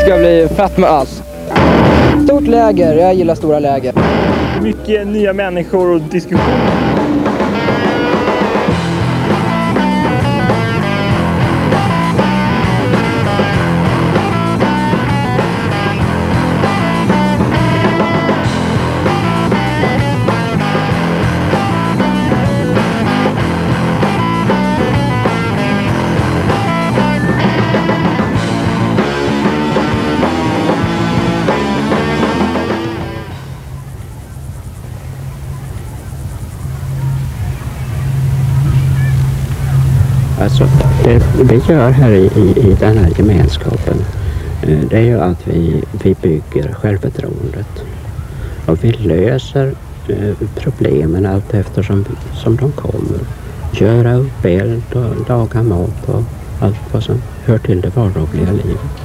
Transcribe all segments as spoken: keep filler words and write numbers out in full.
ska bli fett med allt. Stort läger, jag gillar stora läger. Mycket nya människor och diskussioner. Alltså, det vi gör här i, i, i den här gemenskapen, eh, det är ju att vi, vi bygger självförtroendet. Och vi löser eh, problemen allt eftersom som de kommer. Göra upp eld och laga mat och allt vad som hör till det vardagliga livet.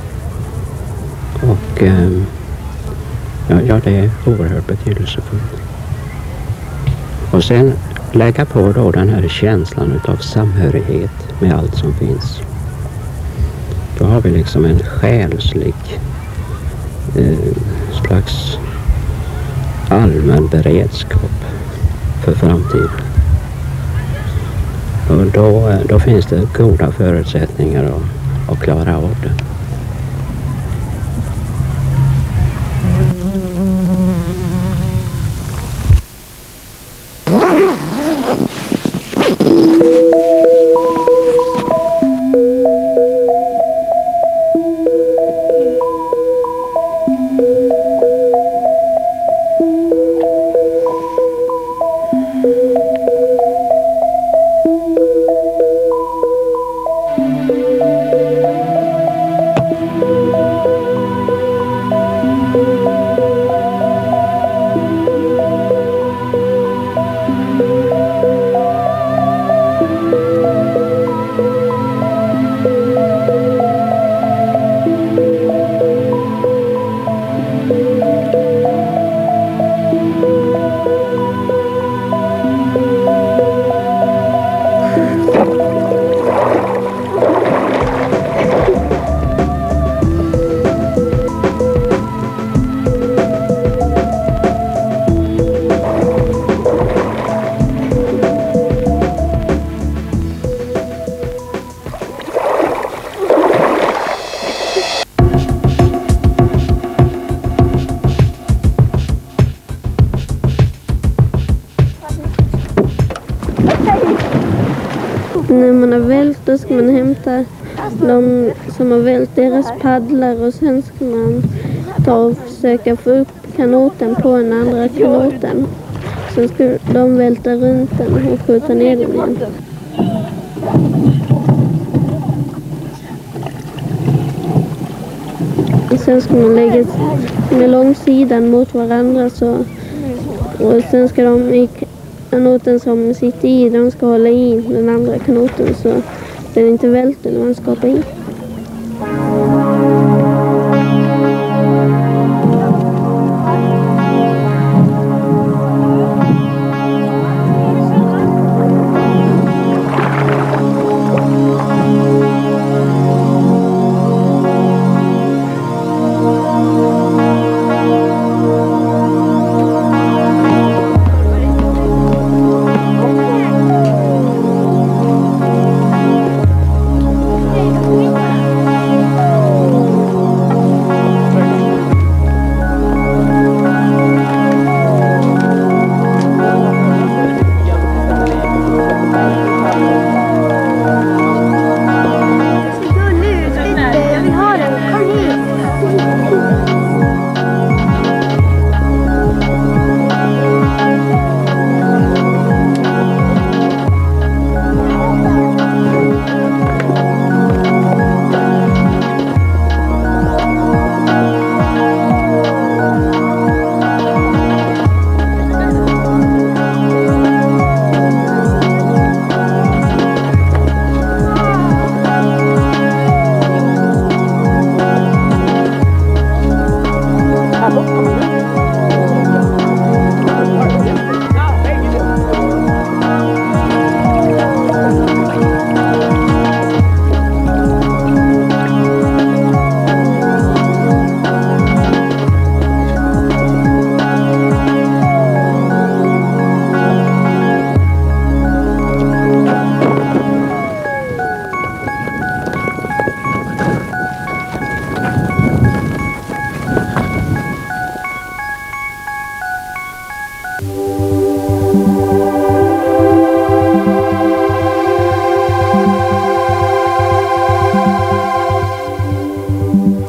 Och eh, ja, ja, det är oerhört betydelsefullt. Och sen lägga på då den här känslan utav samhörighet med allt som finns. Då har vi liksom en själslig eh, slags allmän beredskap för framtiden. Och då, då finns det goda förutsättningar att, att klara av det. När man har vält då ska man hämta de som har vält deras paddlar och sen ska man ta och försöka få upp kanoten på den andra kanoten. Sen ska de välta runt den och skjuta ner den igen. Och sen ska man lägga med långsidan mot varandra så, och sen ska de i kanoten som sitter i, de ska hålla i den andra kanoten så den inte välter när man skapar i. Thank you.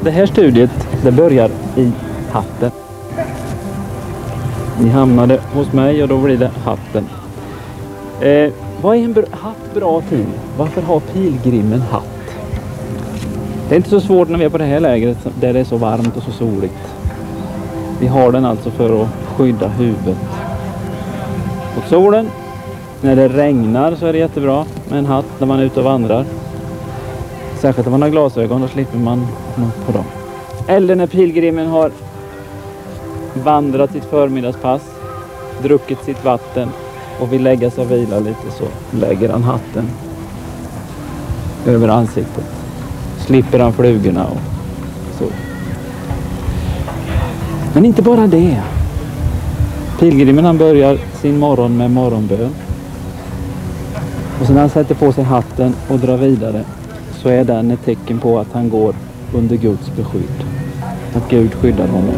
Det här studiet, det börjar i hatten. Ni hamnade hos mig och då blir det hatten. Eh, vad är en br- hatt bra till? Varför har pilgrimen hatt? Det är inte så svårt när vi är på det här lägret där det är så varmt och så soligt. Vi har den alltså för att skydda huvudet mot solen. När det regnar så är det jättebra med en hatt när man är ute och vandrar. Särskilt om man har glasögon, då slipper man något på dem. Eller när pilgrimen har vandrat sitt förmiddagspass, druckit sitt vatten och vill lägga sig och vila lite, så lägger han hatten över ansiktet. Slipper han flugorna och så. Men inte bara det. Pilgrimen han börjar sin morgon med morgonbön. Och sen när han sätter på sig hatten och drar vidare, så är den ett tecken på att han går under Guds beskydd. Att Gud skyddar honom.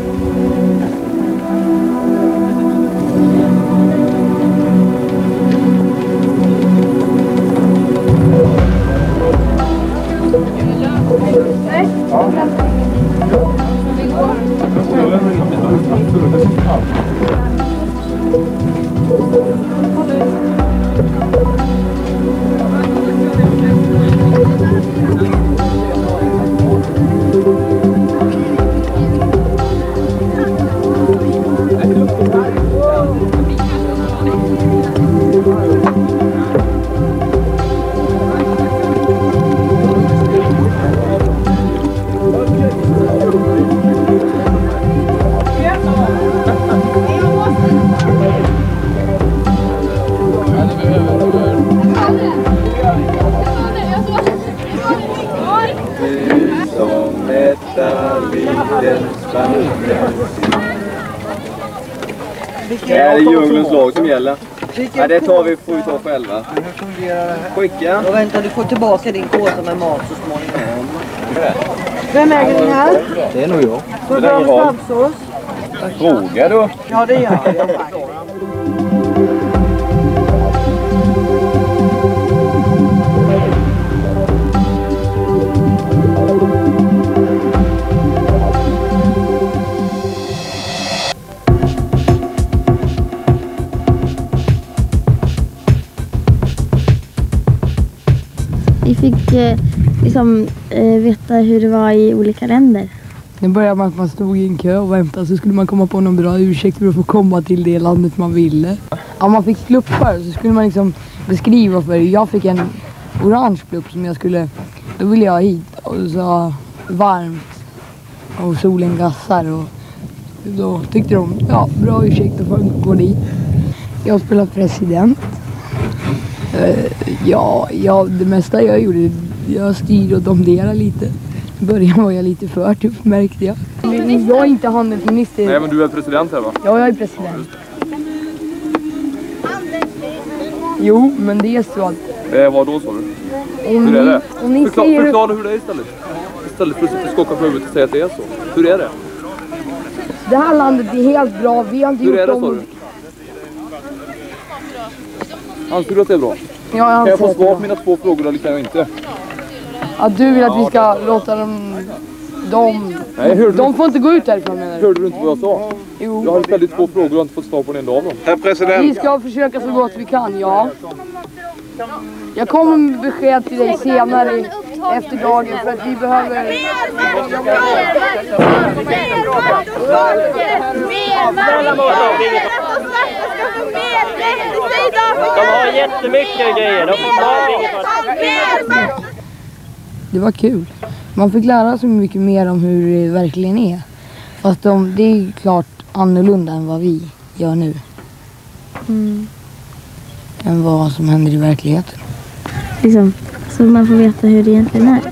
Det är djungelns lag som gäller. Ja, det tar vi, får vi ta själva. Hur fungerar det här? Skicka. Och vänta, du får tillbaka din kåsa med mat så småningom. Vem äger den här? Det är nog jag. Får du bra med snabbsås? Fråga då. Ja, det gör jag. Vi fick eh, liksom eh, veta hur det var i olika länder. Det började med att man stod i en kö och väntade, så skulle man komma på någon bra ursäkt för att få komma till det landet man ville. Om man fick pluppar så skulle man liksom beskriva för det. Jag fick en orange plupp som jag skulle, då ville jag hit och så varmt och solen gassar och då tyckte de, ja, bra ursäkt att få gå dit. Jag spelade president. Uh, ja, ja, det mesta jag gjorde, jag styrde och domderade lite. I början var jag lite för tuff, märkte jag. Jag är inte handelsminister. Nej, men du är president här, va? Ja, jag är president. Jo, men det är så att... Eh, vad då, sa du? Om hur är ni, det? om ni Förkla ser... Förklara hur det är istället. Istället för att sitta och skaka på huvudet och säga att det är så. Hur är det? Det här landet är helt bra. Vi har inte hur gjort är det, om... sa du? Anser du att det är bra? Ja, jag kan jag få svar det. på mina två frågor eller kan jag inte? Att du vill att vi ska låta dem... De, Nej, hörde de du? får inte gå ut härifrån, menar du? Hörde du inte vad jag sa? Jo. Jag har ställt två frågor och inte fått svar på en enda av dem. Herr president! Vi ska försöka så gott vi kan, ja. Jag kommer med besked till dig senare efter dagen för att vi behöver... De har jättemycket grejer. De får Det var kul. Man fick lära sig mycket mer om hur det verkligen är. Fast de, det är klart annorlunda än vad vi gör nu. Mm. Än vad som händer i verkligheten. Liksom, så man får veta hur det egentligen är.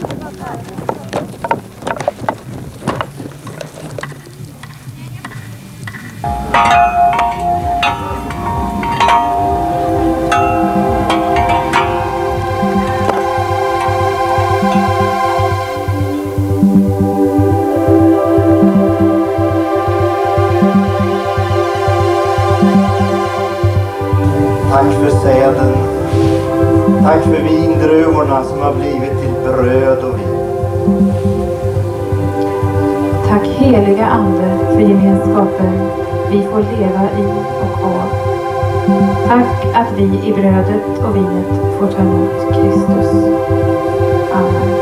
Tack för säden. Tack för vindruvorna som har blivit till bröd och vin. Tack heliga Ande för gemenskapen vi får leva i och av. Tack att vi i brödet och vinet får ta emot Kristus. Amen.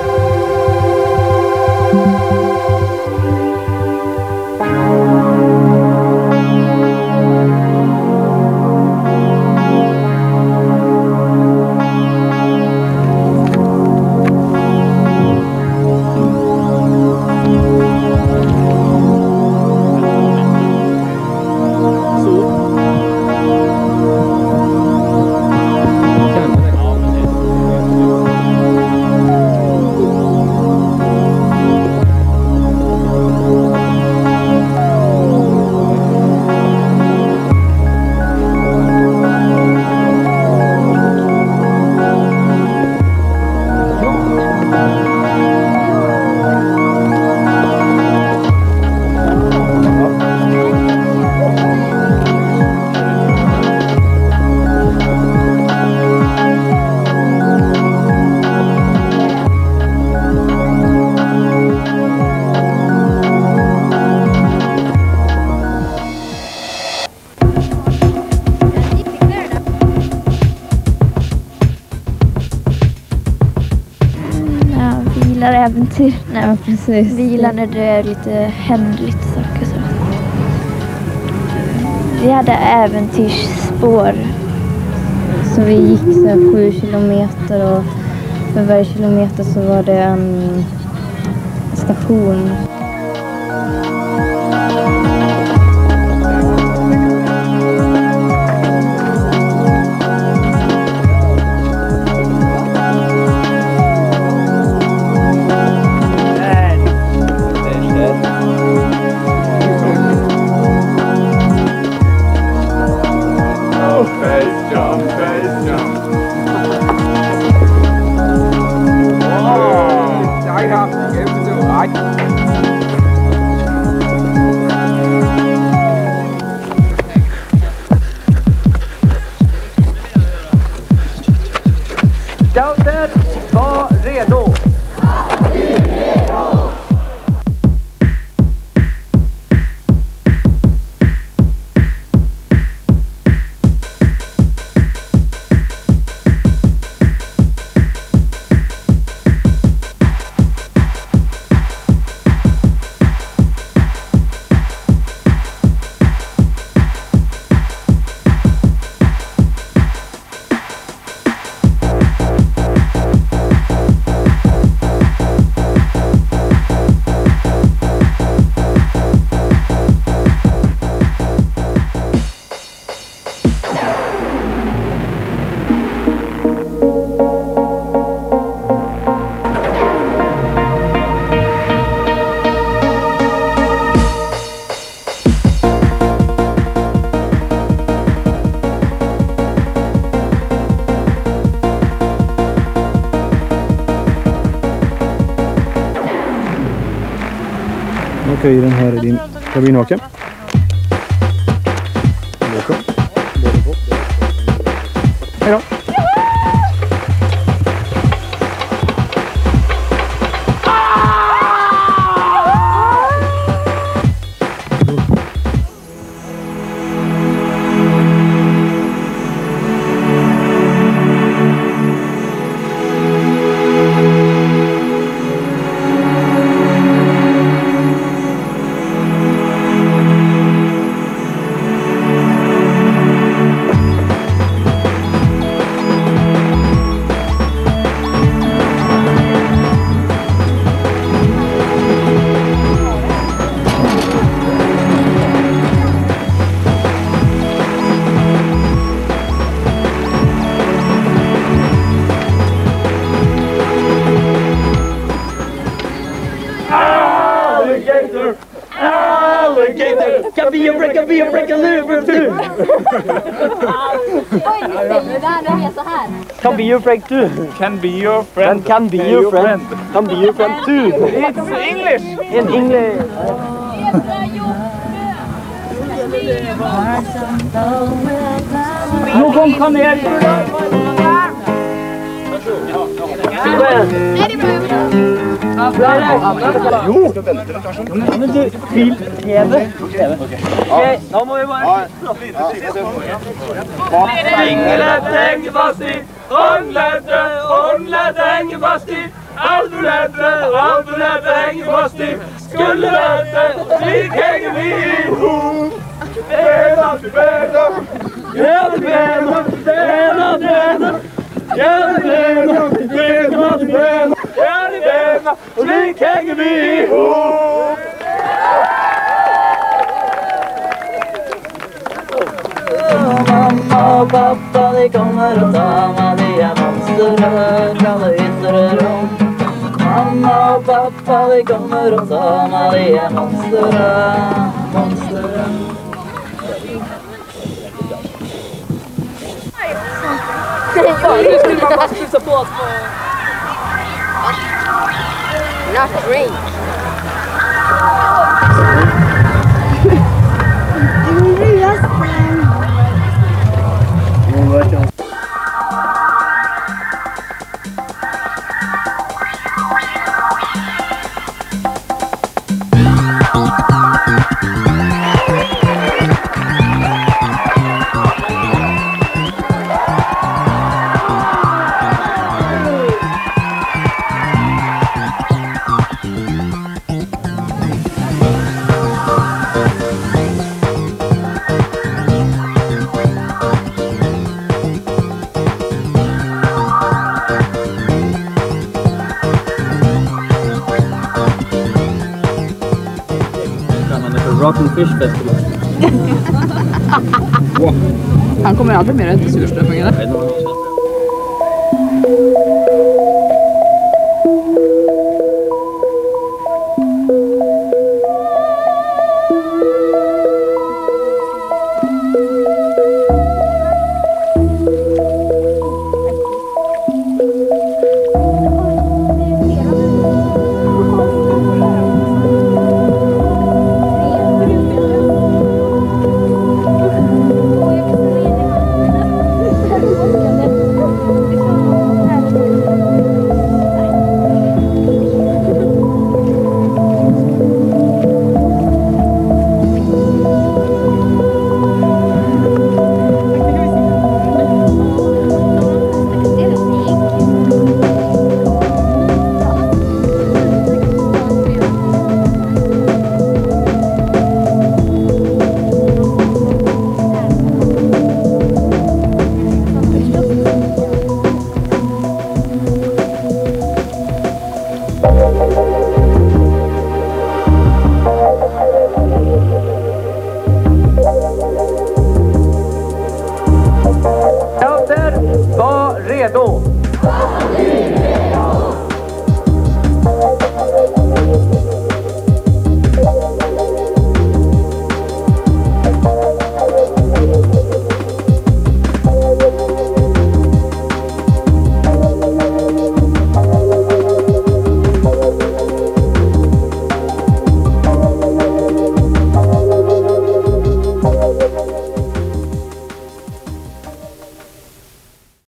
Äventyr. Nej, men precis. Vila när det är lite händigt saker så. Vi hade äventyrsspår. Så vi gick så här sju kilometer och för varje kilometer så var det en station. Scouter, var redo! Okej, den här är din kabinhake. Hej då! Alligator! Alligator! Kan be a break, kan be a break, kan live too! Oj, ni ställer där, de är så här. Can be your friend too. Can be your friend. Can be your friend. Can be your friend too. It's English. In English. Någon kom ner. Nej, det är bra. Jo! Men du, Phil, heve. Okej, nå må vi bare... Ringlet henger fast i, håndleddet, håndleddet henger fast i, albuleddet, albuleddet henger fast i, skulderleddet, slik henger vi ihop. Bena til bena, bena til bena, bena til bena, bena til bena, bena til bena, bena til bena, slik henger vi ihop. Mamma og pappa, de kommer og tar meg, de er monsterrør fra det ytre rom. Mamma og pappa, de kommer og tar meg, de er monsterrør, monsterrør. Nu skulle man bara slussa på oss på... Not drink. Rotten Fish Festival. Han kommer aldrig mer ut i surströmmingen.